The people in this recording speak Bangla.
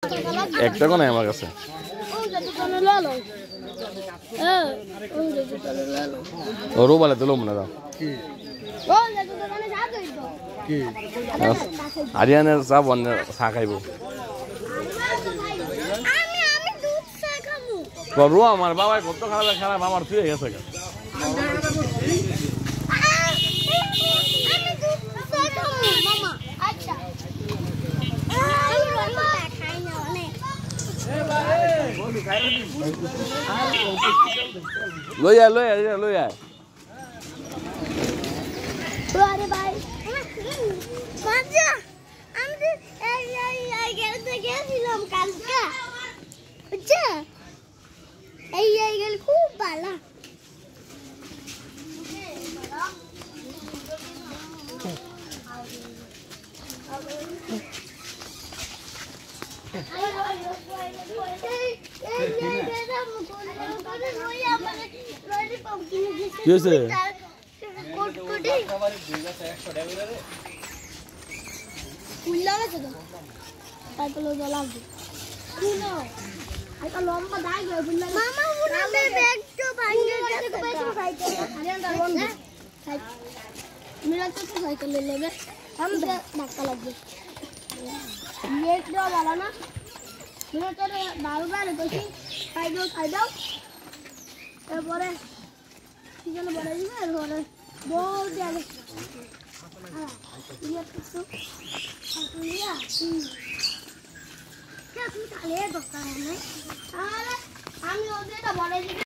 একটা কোন আমার কাছে ওরও বলে তো লোম না দাও আরিয়ানের চা বন্ধ চা খাইব করবো আমার বাবাই কত খারাপ খারাপ আমার তুই গেছে লই আয় আরে ভাই মজা আমি এই গেছিলাম কালকে বুঝছো এই গেল খুব ভালো কি হয়েছে লম্বা দাগ মামা উড়ে ব্যাগটা ভাঙে গেছে মেরা তো সাইকেল লেগে हम धक्का लग गया ये क्या वाला ना मेरा तो बार तो खाई दो তারপরে কি যেন বলে দিবে তারপরে বহুত আগে ये तो लिया क्या तुम खाले दোকানে আমি ওদেরটা বলে দিই